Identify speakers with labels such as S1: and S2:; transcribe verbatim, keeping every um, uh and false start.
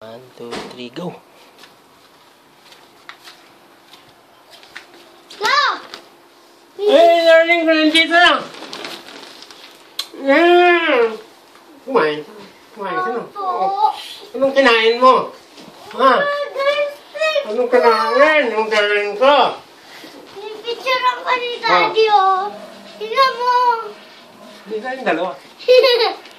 S1: One, two, three, go!
S2: Go!
S1: Hey, darling, nandito lang! Mm. Kumain. Kumain ka na. Oh. Anong kinain mo? Ha? Anong kinain? Anong kinain ko?
S2: Picture ang ka ni Daddy, oh. Tingnan mo.
S1: Hindi tayong dalawa.